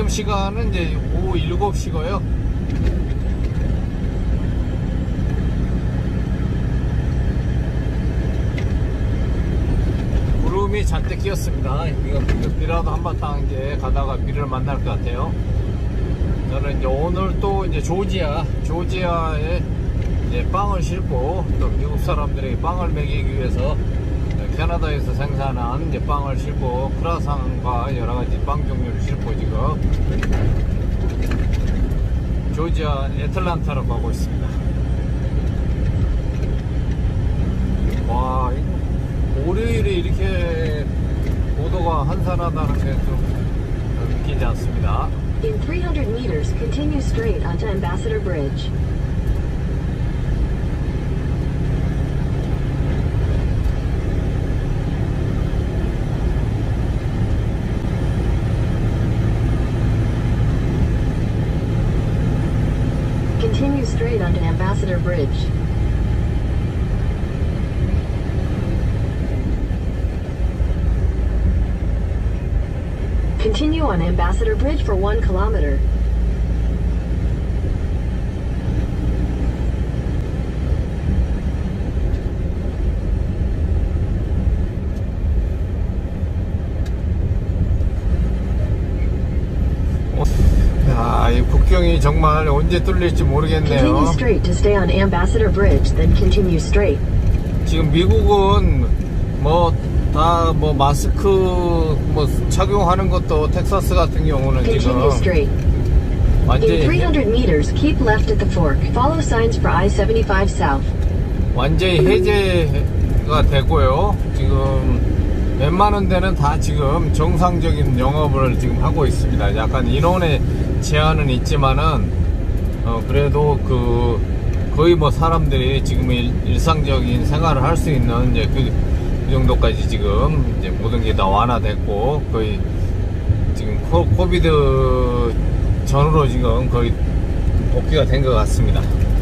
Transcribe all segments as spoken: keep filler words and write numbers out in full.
지금 시간은 이제 오후 일곱 시고요. 구름이 잔뜩 끼었습니다. 이거 비라도 한바탕 이제 가다가 비를 만날 것 같아요. 저는 이제 오늘 또 이제 조지아, 조지아에 이제 빵을 싣고 또 미국 사람들에게 빵을 먹이기 위해서 캐나다에서 생산한 이제 빵을 싣고 크라상과 여러가지 빵 종류를 싣고 지금 조지아 애틀란타로 가고 있습니다. 와, 월요일에 이렇게 고도가 한산하다는 게 좀 믿기지 않습니다. In three hundred meters, continue straight onto Ambassador Bridge. Continue straight onto Ambassador Bridge. Continue on Ambassador Bridge for one kilometer. 야, 이 국경이 정말 언제 뚫릴지 모르겠네요. Continue straight to stay on Ambassador Bridge, then continue straight. 지금 미국은 뭐 다 뭐 마스크 뭐 착용하는 것도 텍사스 같은 경우는 Continue 지금 straight. In 완전히 three hundred meters, keep left at the fork. Follow signs for I seventy-five south. 완전히 해제가 되고요. 지금 웬만한 데는 다 지금 정상적인 영업을 지금 하고 있습니다. 약간 인원의 제한은 있지만은 어 그래도 그 거의 뭐 사람들이 지금 일, 일상적인 생활을 할 수 있는 이제 그, 그 정도까지 지금 이제 모든 게 다 완화됐고 거의 지금 코, 코비드 전으로 지금 거의 복귀가 된 것 같습니다.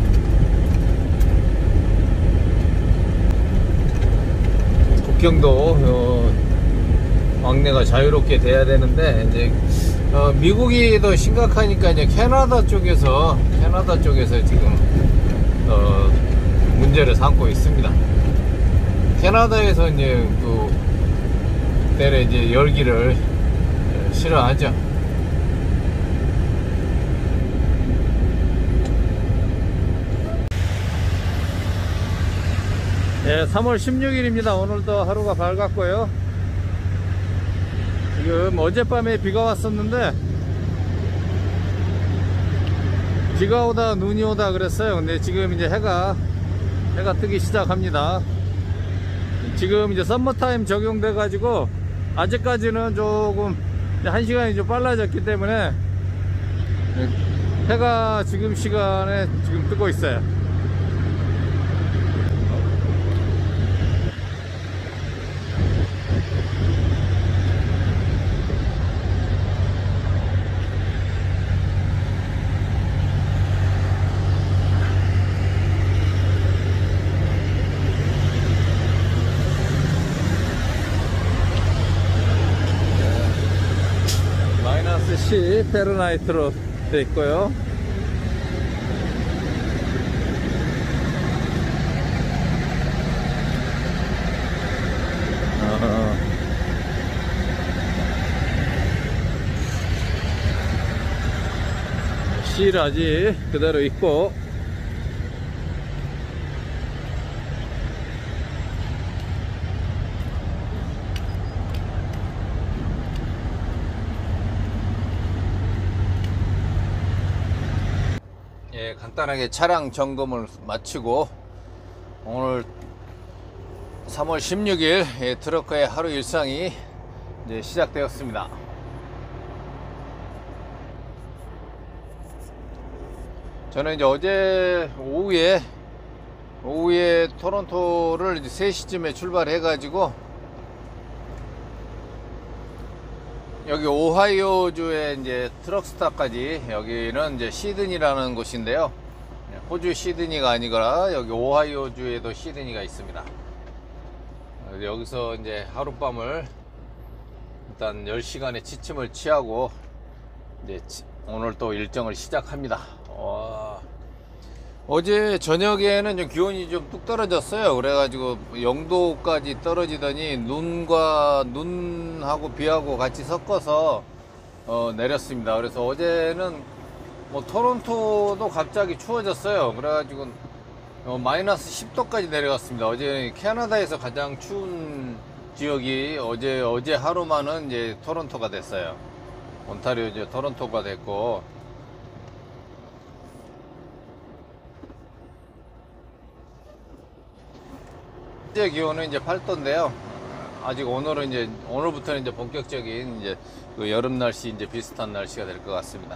국경도 어, 왕래가 자유롭게 돼야 되는데 이제 어, 미국이 더 심각하니까 이제 캐나다 쪽에서 캐나다 쪽에서 지금 어, 문제를 삼고 있습니다. 캐나다에서 이제 그 때에 이제 열기를 싫어하죠. 예, 삼월 십육일입니다. 오늘도 하루가 밝았고요. 지금 어젯밤에 비가 왔었는데 비가 오다 눈이 오다 그랬어요. 근데 지금 이제 해가 해가 뜨기 시작합니다. 지금 이제 썸머타임 적용돼 가지고 아직까지는 조금 한 시간이 좀 빨라졌기 때문에 해가 지금 시간에 지금 뜨고 있어요. 시 페르나이트로 되어 있고요. 어. C라지 그대로 있고 예, 간단하게 차량 점검을 마치고 오늘 삼월 십육일 예, 트럭커의 하루 일상이 이제 시작되었습니다. 저는 이제 어제 오후에 오후에 토론토를 이제 세 시쯤에 출발해 가지고 여기 오하이오주의 이제 트럭스타까지, 여기는 이제 시드니라는 곳인데요. 호주 시드니가 아니거나 여기 오하이오주에도 시드니가 있습니다. 여기서 이제 하룻밤을 일단 열 시간의 지침을 취하고 이제 오늘 또 일정을 시작합니다. 와. 어제 저녁에는 좀 기온이 좀 뚝 떨어졌어요. 그래가지고 영도까지 떨어지더니 눈과 눈하고 비하고 같이 섞어서 어, 내렸습니다. 그래서 어제는 뭐 토론토도 갑자기 추워졌어요. 그래가지고 어, 마이너스 십 도까지 내려갔습니다. 어제 캐나다에서 가장 추운 지역이 어제 어제 하루만은 이제 토론토가 됐어요. 온타리오 이제 토론토가 됐고, 현재 기온은 이제 팔 도인데요. 아직 오늘은 이제 오늘부터는 이제 본격적인 이제 그 여름 날씨 이제 비슷한 날씨가 될 것 같습니다.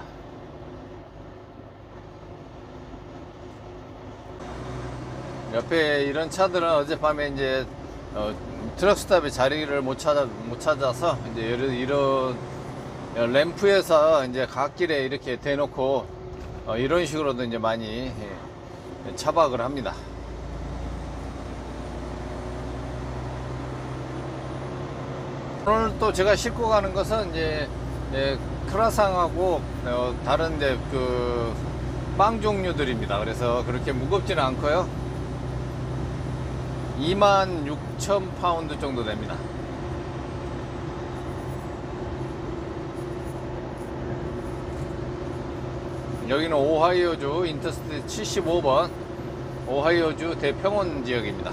옆에 이런 차들은 어젯밤에 이제 어, 트럭스탑에 자리를 못 찾아 못 찾아서 이제 이런, 이런 램프에서 이제 갓길에 이렇게 대놓고 어, 이런 식으로도 이제 많이 예, 차박을 합니다. 오늘 또 제가 싣고 가는 것은 이제 예, 크라상하고 어, 다른 이제 그 빵 종류들입니다. 그래서 그렇게 무겁지는 않고요. 이만 육천 파운드 정도 됩니다. 여기는 오하이오주 인터스테이트 칠십오 번 오하이오주 대평원 지역입니다.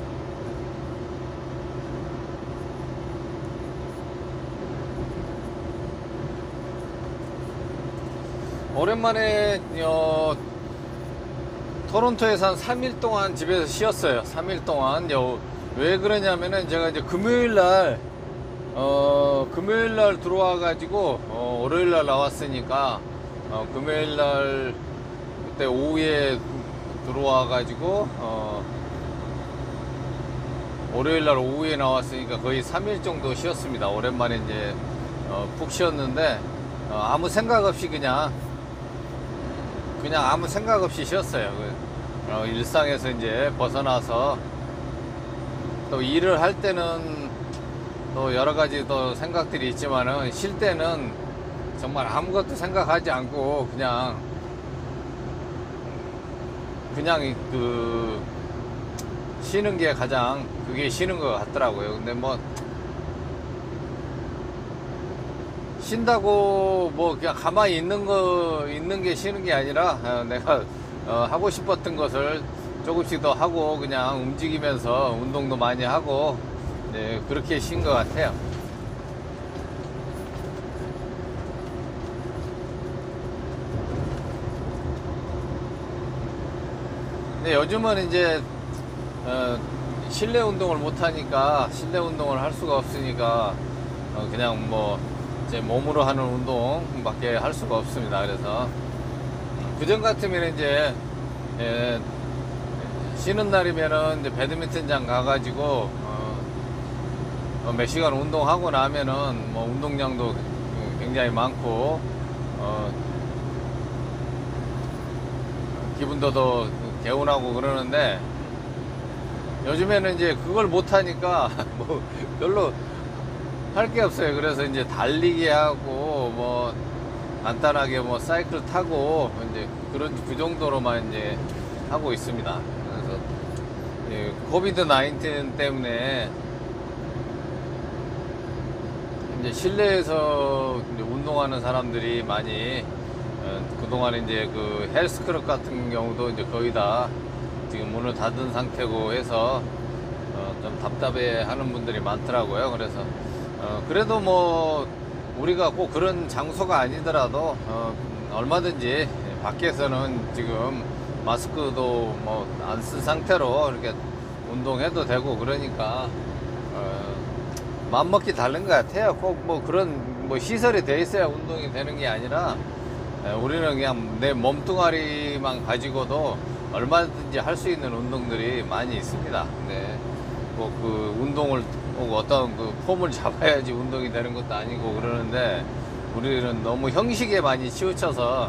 오랜만에 어, 토론토에서 한 삼 일 동안 집에서 쉬었어요. 삼 일 동안. 요, 왜 그러냐면은 제가 이제 금요일날 어, 금요일날 들어와 가지고 어, 월요일날 나왔으니까 어, 금요일날 그때 오후에 들어와 가지고 어, 월요일날 오후에 나왔으니까 거의 삼 일 정도 쉬었습니다. 오랜만에 이제 어, 푹 쉬었는데 어, 아무 생각 없이 그냥 그냥 아무 생각 없이 쉬었어요. 어, 일상에서 이제 벗어나서 또 일을 할 때는 또 여러 가지 또 생각들이 있지만은 쉴 때는 정말 아무것도 생각하지 않고 그냥 그냥 그 쉬는 게 가장 그게 쉬는 것 같더라고요. 근데 뭐 쉰다고 뭐 그냥 가만히 있는 거 있는 게 쉬는 게 아니라 어, 내가 어, 하고 싶었던 것을 조금씩 더 하고 그냥 움직이면서 운동도 많이 하고 네, 그렇게 쉰 것 같아요. 근데 요즘은 이제 어, 실내 운동을 못 하니까 실내 운동을 할 수가 없으니까 어, 그냥 뭐 제 몸으로 하는 운동밖에 할 수가 없습니다. 그래서 그전 같으면 이제 예, 쉬는 날이면은 이제 배드민턴장 가가지고 어, 어, 몇 시간 운동하고 나면은 뭐 운동량도 굉장히 많고 어, 기분도 더 개운하고 그러는데 요즘에는 이제 그걸 못 하니까 뭐 별로 할 게 없어요. 그래서 이제 달리기 하고 뭐 간단하게 뭐 사이클 타고 이제 그런 그 정도로만 이제 하고 있습니다. 그래서 예, 코비드 나인틴 때문에 이제 실내에서 이제 운동하는 사람들이 많이 어, 그동안 이제 그 헬스클럽 같은 경우도 이제 거의 다 지금 문을 닫은 상태고 해서 어, 좀 답답해 하는 분들이 많더라고요. 그래서 어, 그래도 뭐 우리가 꼭 그런 장소가 아니더라도 어, 얼마든지 밖에서는 지금 마스크도 뭐 안 쓴 상태로 이렇게 운동해도 되고 그러니까 어, 맘먹기 다른 것 같아요. 꼭 뭐 그런 뭐 시설이 돼 있어야 운동이 되는 게 아니라 에, 우리는 그냥 내 몸뚱아리만 가지고도 얼마든지 할 수 있는 운동들이 많이 있습니다. 근데 뭐 그 운동을 꼭 어떤 그 폼을 잡아야지 운동이 되는 것도 아니고 그러는데 우리는 너무 형식에 많이 치우쳐서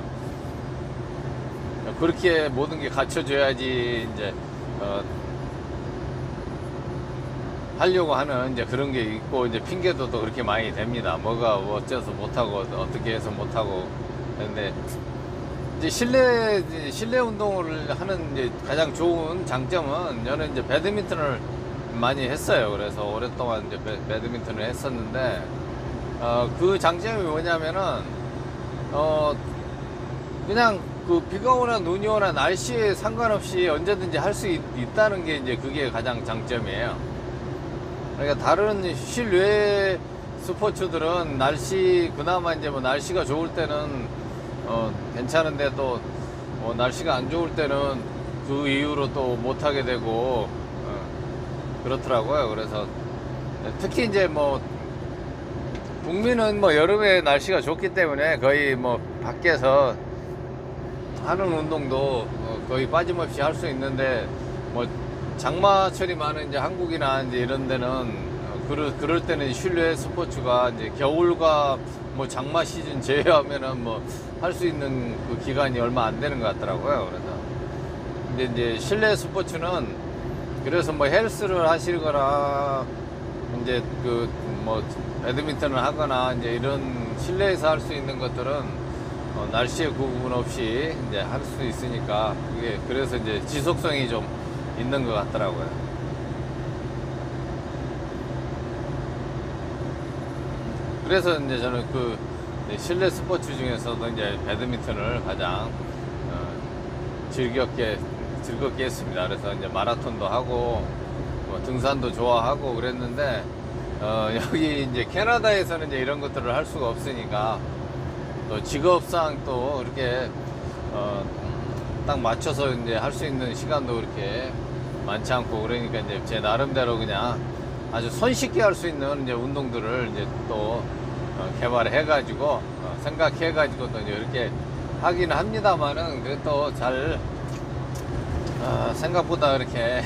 그렇게 모든 게 갖춰져야지 이제 어 하려고 하는 이제 그런 게 있고, 이제 핑계도 또 그렇게 많이 됩니다. 뭐가 뭐 어째서 못하고 어떻게 해서 못하고. 근데 이제 실내 실내 운동을 하는 이제 가장 좋은 장점은, 저는 이제 배드민턴을 많이 했어요. 그래서 오랫동안 이제 배, 배드민턴을 했었는데, 어, 그 장점이 뭐냐면은, 어, 그냥 그 비가 오나 눈이 오나 날씨에 상관없이 언제든지 할 수 있다는 게 이제 그게 가장 장점이에요. 그러니까 다른 실외 스포츠들은 날씨, 그나마 이제 뭐 날씨가 좋을 때는 어 괜찮은데, 또 뭐 날씨가 안 좋을 때는 그 이유로 또 못하게 되고 어 그렇더라고요. 그래서 특히 이제 뭐 북미는 뭐 여름에 날씨가 좋기 때문에 거의 뭐 밖에서 하는 운동도 거의 빠짐없이 할 수 있는데, 뭐 장마철이 많은 이제 한국이나 이제 이런 데는 그럴, 그럴 때는 실내 스포츠가 이제 겨울과 뭐 장마 시즌 제외하면은 뭐 할 수 있는 그 기간이 얼마 안 되는 것 같더라고요. 그래서 근데 이제 실내 스포츠는, 그래서 뭐 헬스를 하시거나 이제 그 뭐 배드민턴을 하거나 이제 이런 실내에서 할 수 있는 것들은 어, 날씨에 구분 없이 이제 할 수 있으니까, 그게 그래서 이제 지속성이 좀 있는 것 같더라고요. 그래서 이제 저는 그 실내 스포츠 중에서도 이제 배드민턴을 가장 어, 즐겁게 즐겁게 했습니다. 그래서 이제 마라톤도 하고 뭐 등산도 좋아하고 그랬는데, 어, 여기 이제 캐나다에서는 이제 이런 것들을 할 수가 없으니까, 또 직업상 또 이렇게 어, 딱 맞춰서 이제 할 수 있는 시간도 그렇게 많지 않고, 그러니까 이제 제 나름대로 그냥 아주 손쉽게 할 수 있는 이제 운동들을 이제 또 어, 개발해 가지고 어, 생각해 가지고 또 이제 이렇게 하기는 합니다만은, 그게 또 잘 어, 생각보다 그렇게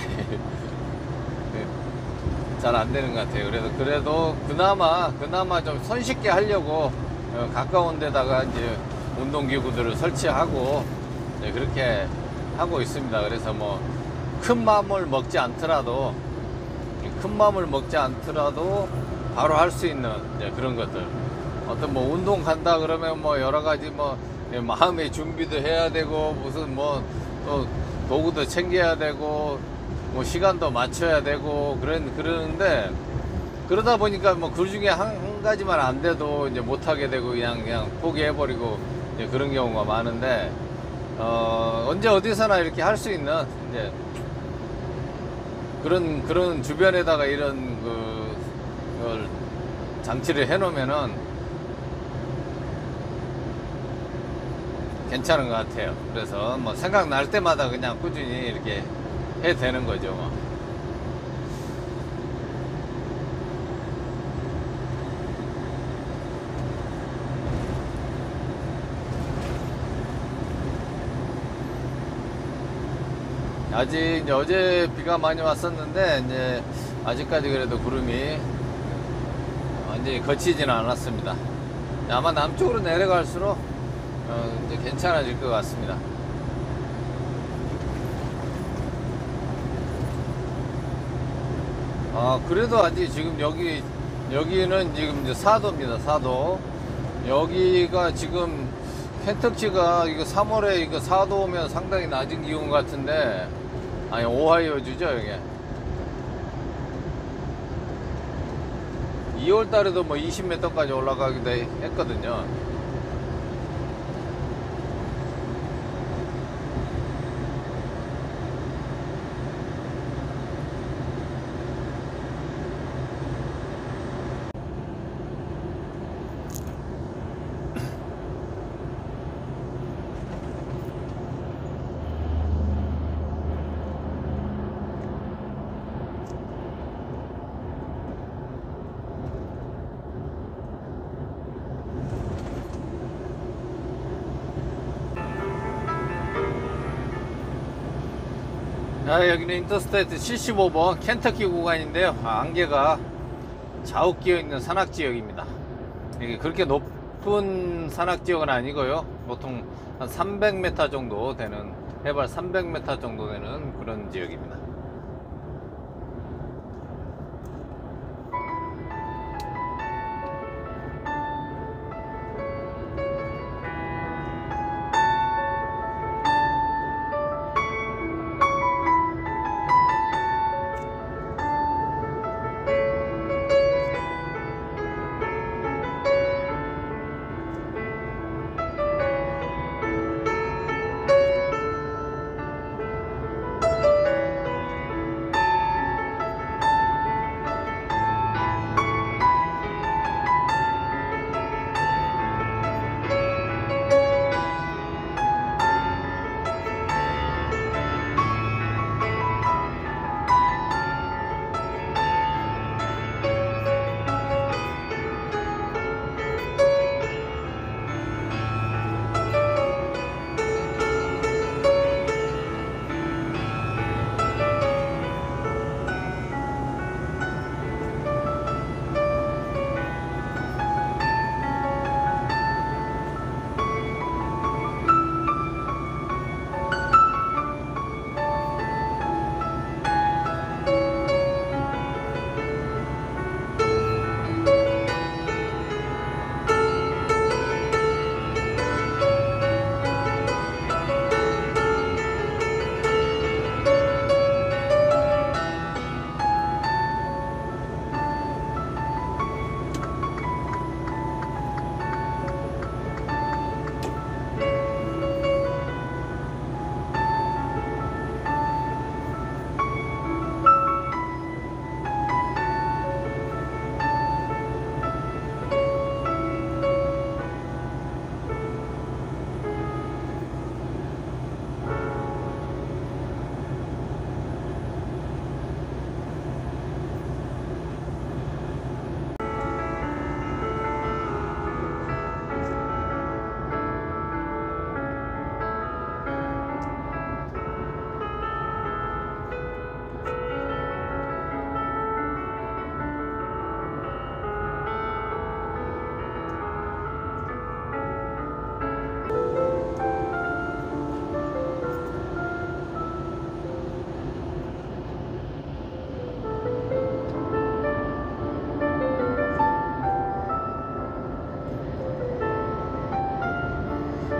잘 안 되는 것 같아요. 그래서 그래도 그나마 그나마 좀 손쉽게 하려고 어, 가까운 데다가 이제 운동기구들을 설치하고 네, 그렇게 하고 있습니다. 그래서 뭐 큰 마음을 먹지 않더라도 큰 마음을 먹지 않더라도 바로 할 수 있는 이제 그런 것들, 어떤 뭐 운동 간다 그러면 뭐 여러 가지 뭐 마음의 준비도 해야 되고, 무슨 뭐 또 도구도 챙겨야 되고, 뭐 시간도 맞춰야 되고 그런 그러는데, 그러다 보니까 뭐 그 중에 한, 한 가지만 안 돼도 이제 못 하게 되고 그냥 그냥 포기해버리고 이제 그런 경우가 많은데, 어, 언제 어디서나 이렇게 할 수 있는 이제 그런 그런 주변에다가 이런 그 걸 장치를 해놓으면은 괜찮은 것 같아요. 그래서 뭐 생각날 때마다 그냥 꾸준히 이렇게 해 되는 거죠. 뭐. 아직 이제 어제 비가 많이 왔었는데, 이제 아직까지 그래도 구름이 완전히 거치지는 않았습니다. 아마 남쪽으로 내려갈수록 어 이제 괜찮아질 것 같습니다. 아, 그래도 아직 지금 여기 여기는 지금 이제 사 도입니다. 사 도. 여기가 지금 켄터키가 이거 삼월에 이거 사 도면 상당히 낮은 기온 같은데, 아니 오하이오주죠 여기. 이월 달에도 뭐 이십 미터까지 올라가기도 했거든요. 자, 여기는 인터스테이트 칠십오 번 켄터키 구간인데요. 아, 안개가 자욱 끼어 있는 산악 지역입니다. 이게 그렇게 높은 산악 지역은 아니고요. 보통 한 삼백 미터 정도 되는, 해발 삼백 미터 정도 되는 그런 지역입니다.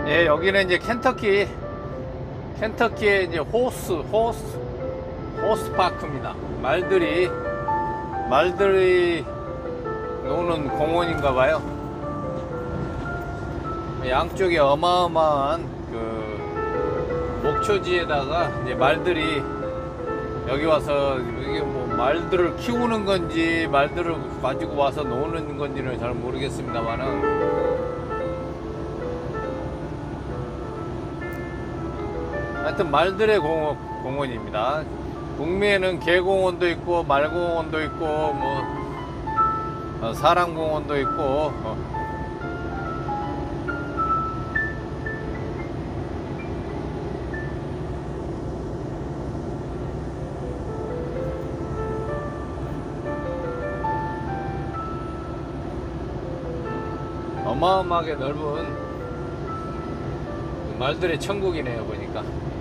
예, 여기는 이제 켄터키, 켄터키의 이제 호스, 호스, 호스 파크입니다. 말들이, 말들이 노는 공원인가 봐요. 양쪽에 어마어마한 그 목초지에다가 이제 말들이 여기 와서 이게 뭐 말들을 키우는 건지 말들을 가지고 와서 노는 건지는 잘 모르겠습니다만은 하여튼 말들의 공원, 공원입니다. 북미에는 개공원도 있고 말공원도 있고 뭐 어, 사랑공원도 있고 어. 어마어마하게 넓은 말들의 천국이네요 보니까.